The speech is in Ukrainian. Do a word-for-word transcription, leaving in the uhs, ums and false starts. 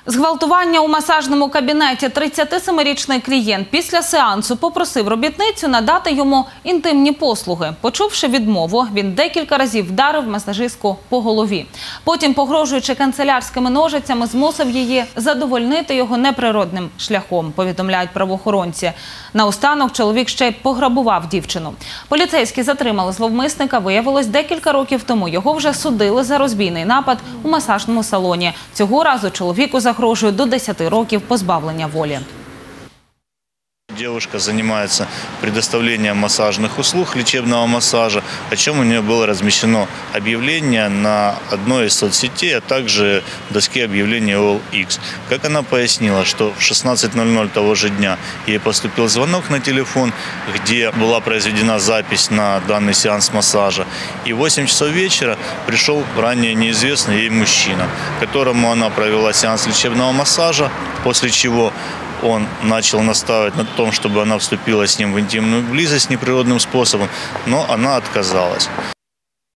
Зґвалтування у масажному кабінеті. тридцятисемирічний клієнт після сеансу попросив робітницю надати йому інтимні послуги. Почувши відмову, він декілька разів вдарив масажистку по голові. Потім, погрожуючи канцелярськими ножицями, змусив її задовольнити його неприродним шляхом, повідомляють правоохоронці. Наостанок чоловік ще й пограбував дівчину. Поліцейські затримали зловмисника. Виявилось, декілька років тому його вже судили за розбійний напад у масажному салоні. Цього разу чоловіку загрожує до десяти років позбавлення волі. Девушка занимается предоставлением массажных услуг, лечебного массажа, о чем у нее было размещено объявление на одной из соцсетей, а также доске объявлений о эл икс. Как она пояснила, что в шестнадцать ноль ноль того же дня ей поступил звонок на телефон, где была произведена запись на данный сеанс массажа. И в восемь часов вечера пришел ранее неизвестный ей мужчина, которому она провела сеанс лечебного массажа, после чего он начал настаивать на том, чтобы она вступила с ним в интимную близость неприродным способом, но она отказалась.